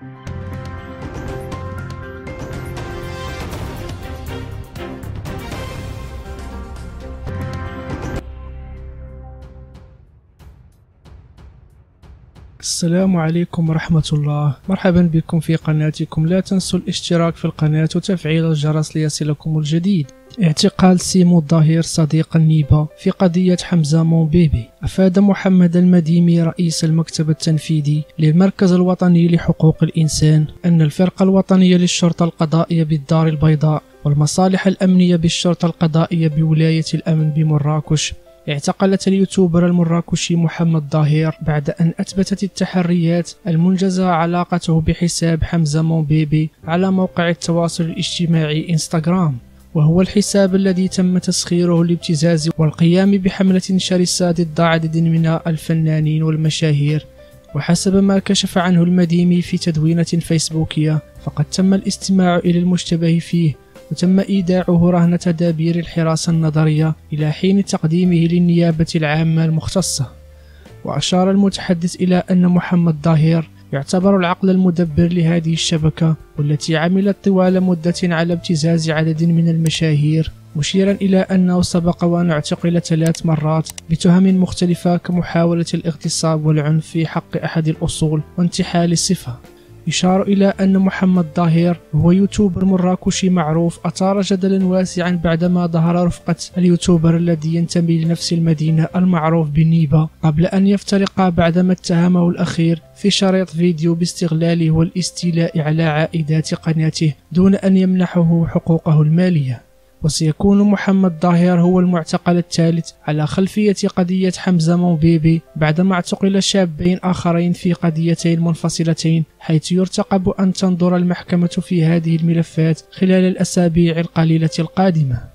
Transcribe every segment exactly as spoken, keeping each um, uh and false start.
السلام عليكم ورحمة الله. مرحبا بكم في قناتكم. لا تنسوا الاشتراك في القناة وتفعيل الجرس ليصلكم الجديد. اعتقال سيمو الظاهر صديق النيبة في قضية حمزة مومبيبي. أفاد محمد المديمي رئيس المكتب التنفيذي للمركز الوطني لحقوق الإنسان أن الفرقة الوطنية للشرطة القضائية بالدار البيضاء والمصالح الأمنية بالشرطة القضائية بولاية الأمن بمراكش اعتقلت اليوتيوبر المراكشي محمد ظاهر بعد أن أثبتت التحريات المنجزة علاقته بحساب حمزة مومبيبي على موقع التواصل الاجتماعي انستغرام، وهو الحساب الذي تم تسخيره للابتزاز والقيام بحملة شرسة ضد عدد من الفنانين والمشاهير. وحسب ما كشف عنه المديمي في تدوينة فيسبوكية، فقد تم الاستماع إلى المشتبه فيه وتم إيداعه رهن تدابير الحراسة النظرية إلى حين تقديمه للنيابة العامة المختصة. وأشار المتحدث إلى أن محمد ظاهر يعتبر العقل المدبر لهذه الشبكة والتي عملت طوال مدة على ابتزاز عدد من المشاهير، مشيرا إلى أنه سبق وأن اعتقل ثلاث مرات بتهم مختلفة كمحاولة الاغتصاب والعنف في حق أحد الأصول وانتحال الصفة. يشار إلى أن محمد ظاهر هو يوتيوبر مراكشي معروف أثار جدلا واسعا بعدما ظهر رفقة اليوتيوبر الذي ينتمي لنفس المدينة المعروف بالنيبة قبل أن يفترقا بعدما اتهمه الأخير في شريط فيديو باستغلاله والاستيلاء على عائدات قناته دون أن يمنحه حقوقه المالية. وسيكون محمد ظاهر هو المعتقل الثالث على خلفية قضية حمزة مومبيبي بعدما اعتقل شابين آخرين في قضيتين منفصلتين، حيث يرتقب أن تنظر المحكمة في هذه الملفات خلال الأسابيع القليلة القادمة.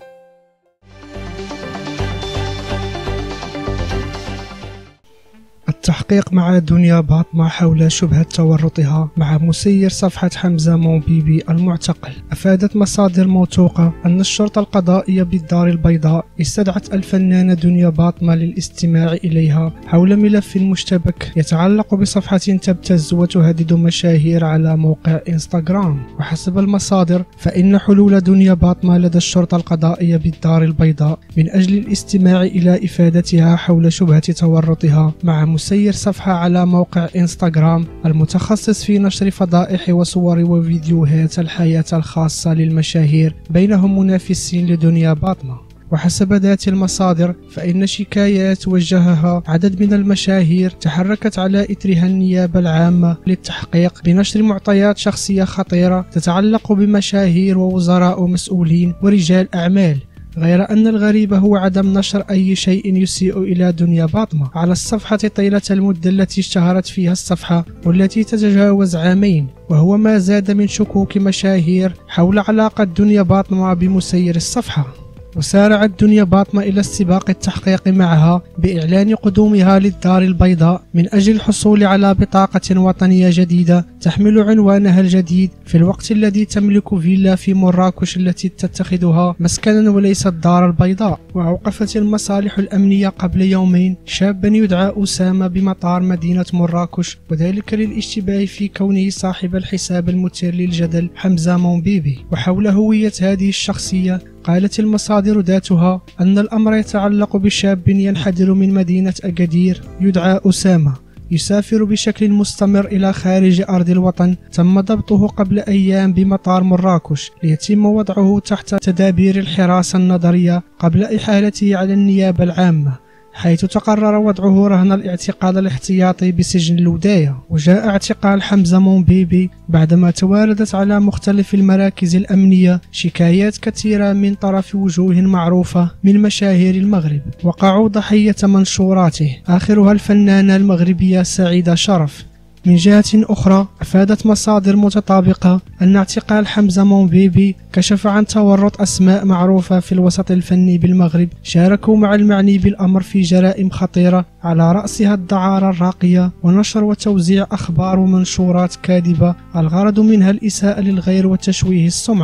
التحقيق مع دنيا باطمة حول شبهة تورطها مع مسير صفحة حمزة مومبيبي المعتقل. أفادت مصادر موثوقة أن الشرطة القضائية بالدار البيضاء استدعت الفنانة دنيا باطمة للاستماع إليها حول ملف مشتبك يتعلق بصفحة تبتز وتهدد مشاهير على موقع انستغرام. وحسب المصادر فإن حلول دنيا باطمة لدى الشرطة القضائية بالدار البيضاء من أجل الاستماع إلى إفادتها حول شبهة تورطها مع مسير صفحة على موقع انستغرام المتخصص في نشر فضائح وصور وفيديوهات الحياة الخاصة للمشاهير بينهم منافسين لدنيا باطمة. وحسب ذات المصادر فإن شكايات وجهها عدد من المشاهير تحركت على إثرها النيابة العامة للتحقيق بنشر معطيات شخصية خطيرة تتعلق بمشاهير ووزراء ومسؤولين ورجال أعمال، غير أن الغريب هو عدم نشر أي شيء يسيء إلى دنيا باطمة على الصفحة طيلة المدة التي اشتهرت فيها الصفحة والتي تتجاوز عامين، وهو ما زاد من شكوك مشاهير حول علاقة دنيا باطمة بمسير الصفحة. وسارعت دنيا باطمة إلى استباق التحقيق معها بإعلان قدومها للدار البيضاء من أجل الحصول على بطاقة وطنية جديدة تحمل عنوانها الجديد في الوقت الذي تملك فيلا في مراكش التي تتخذها مسكنا وليست دار البيضاء. وأوقفت المصالح الأمنية قبل يومين شابا يدعى أسامة بمطار مدينة مراكش، وذلك للاشتباه في كونه صاحب الحساب المثير للجدل حمزة مومبيبي. وحول هوية هذه الشخصية قالت المصادر ذاتها أن الأمر يتعلق بشاب ينحدر من مدينة أكادير يدعى أسامة، يسافر بشكل مستمر إلى خارج أرض الوطن. تم ضبطه قبل أيام بمطار مراكش ليتم وضعه تحت تدابير الحراسة النظرية قبل إحالته على النيابة العامة، حيث تقرر وضعه رهن الاعتقال الاحتياطي بسجن الوداية. وجاء اعتقال حمزة مومبيبي بعدما تواردت على مختلف المراكز الأمنية شكايات كثيرة من طرف وجوه معروفة من مشاهير المغرب وقعوا ضحية منشوراته، آخرها الفنانة المغربية سعيدة شرف. من جهة أخرى أفادت مصادر متطابقة أن اعتقال حمزة مومبيبي كشف عن تورط أسماء معروفة في الوسط الفني بالمغرب شاركوا مع المعني بالأمر في جرائم خطيرة على رأسها الدعارة الراقية ونشر وتوزيع أخبار ومنشورات كاذبة الغرض منها الإساءة للغير وتشويه السمعة.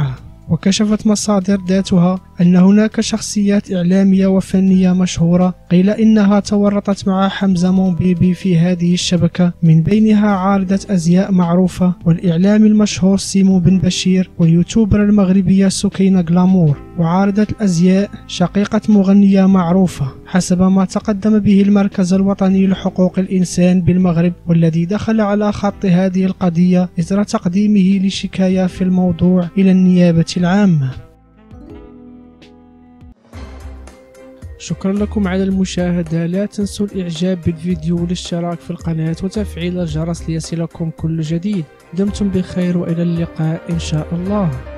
وكشفت مصادر ذاتها أن هناك شخصيات إعلامية وفنية مشهورة قيل إنها تورطت مع حمزة مومبيبي في هذه الشبكة، من بينها عارضة أزياء معروفة والإعلامي المشهور سيمو بن بشير واليوتيوبر المغربية سكينة غلامور، وعارضة الأزياء شقيقة مغنية معروفة حسب ما تقدم به المركز الوطني لحقوق الإنسان بالمغرب، والذي دخل على خط هذه القضية إثر تقديمه لشكاية في الموضوع إلى النيابة العامة. شكرا لكم على المشاهدة، لا تنسوا الإعجاب بالفيديو والاشتراك في القناة وتفعيل الجرس ليصلكم كل جديد. دمتم بخير وإلى اللقاء إن شاء الله.